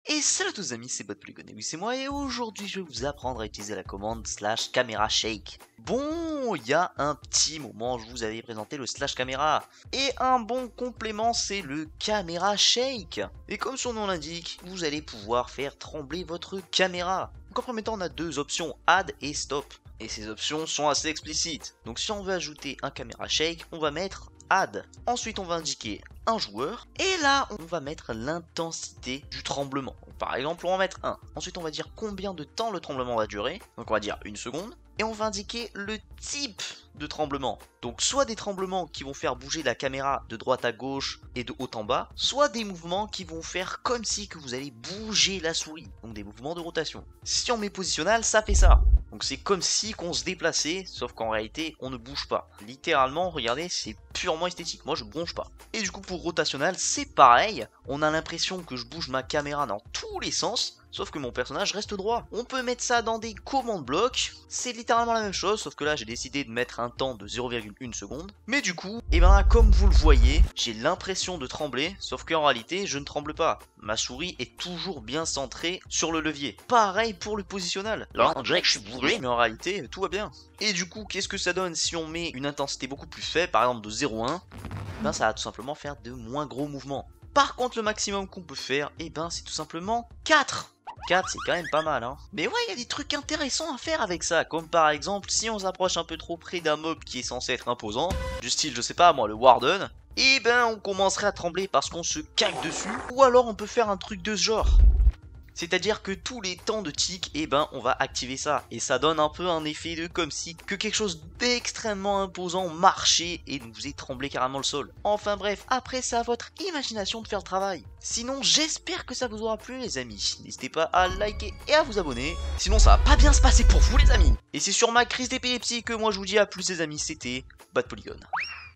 Et salut à tous amis, c'est BotPolygon et oui c'est moi et aujourd'hui je vais vous apprendre à utiliser la commande /camera shake. Bon, il y a un petit moment je vous avais présenté le /camera et un bon complément c'est le camera shake. Et comme son nom l'indique, vous allez pouvoir faire trembler votre caméra. Donc en premier temps on a deux options, add et stop. Et ces options sont assez explicites. Donc si on veut ajouter un camera shake, on va mettre add. Ensuite on va indiquer un joueur et là on va mettre l'intensité du tremblement. Donc, par exemple on va mettre 1. Ensuite on va dire combien de temps le tremblement va durer. Donc on va dire 1 seconde. Et on va indiquer le type de tremblement. Donc soit des tremblements qui vont faire bouger la caméra de droite à gauche et de haut en bas, soit des mouvements qui vont faire comme si que vous allez bouger la souris. Donc des mouvements de rotation. Si on met positionnel, ça fait ça. Donc c'est comme si qu'on se déplaçait, sauf qu'en réalité on ne bouge pas. Littéralement, regardez, c'est purement esthétique. Moi je bronche pas. Et du coup pour rotationnel, c'est pareil. On a l'impression que je bouge ma caméra dans tous les sens. Sauf que mon personnage reste droit. On peut mettre ça dans des commandes blocs. C'est littéralement la même chose, sauf que là j'ai décidé de mettre un temps de 0,1 seconde. Mais du coup, et ben là, comme vous le voyez, j'ai l'impression de trembler, sauf qu'en réalité je ne tremble pas. Ma souris est toujours bien centrée sur le levier. Pareil pour le positionnel. Là on dirait que je suis bourré, mais en réalité tout va bien. Et du coup, qu'est-ce que ça donne si on met une intensité beaucoup plus faible, par exemple de 0,1 ? Ben ça va tout simplement faire de moins gros mouvements. Par contre le maximum qu'on peut faire, et ben c'est tout simplement 4. 4 c'est quand même pas mal hein. Mais ouais, il y a des trucs intéressants à faire avec ça. Comme par exemple si on s'approche un peu trop près d'un mob qui est censé être imposant, du style je sais pas moi le Warden, et ben on commencerait à trembler parce qu'on se caque dessus. Ou alors on peut faire un truc de ce genre. C'est-à-dire que tous les temps de tic, et ben on va activer ça. Et ça donne un peu un effet de comme si que quelque chose d'extrêmement imposant marchait et nous faisait trembler carrément le sol. Enfin bref, après c'est à votre imagination de faire le travail. Sinon j'espère que ça vous aura plu les amis. N'hésitez pas à liker et à vous abonner. Sinon ça va pas bien se passer pour vous les amis. Et c'est sur ma crise d'épilepsie que moi je vous dis à plus les amis, c'était BotPolygon.